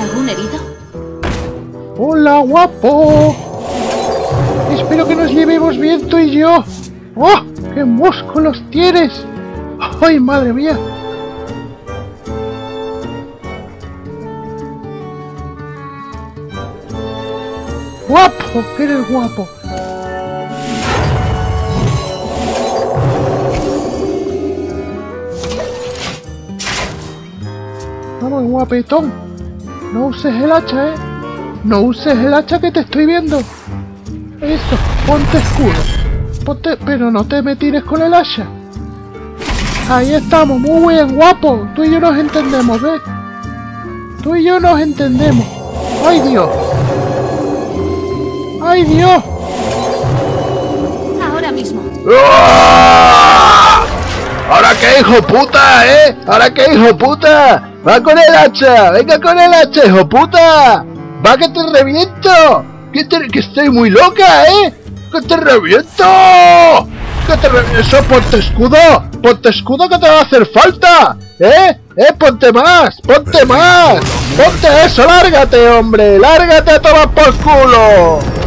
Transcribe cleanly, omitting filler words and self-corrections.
¿Algún herido? ¡Hola, guapo! Espero que nos llevemos bien tú y yo. ¡Oh! ¡Qué músculos tienes! ¡Ay, madre mía! ¡Guapo! ¡Que eres guapo! Vamos, guapetón. No uses el hacha, ¿eh? No uses el hacha que te estoy viendo. Eso, ponte escudo. Ponte, pero no te me tires con el hacha. Ahí estamos, muy bien, guapo. Tú y yo nos entendemos, ¿ves? Tú y yo nos entendemos. ¡Ay, Dios! ¡Ay, Dios! Ahora mismo. ¡Oh! ¿Ahora qué, hijo puta, ¿Ahora qué, hijo puta? ¡Va con el hacha! ¡Venga con el hacha, hijo puta! ¡Va que te reviento! ¡Que estoy muy loca, ¡Que te reviento! ¡Que te reviento! ¡Eso, ponte escudo! ¡Ponte escudo que te va a hacer falta! ¡Ponte más! ¡Ponte más! ¡Ponte eso! ¡Lárgate, hombre! ¡Lárgate a tomar por culo!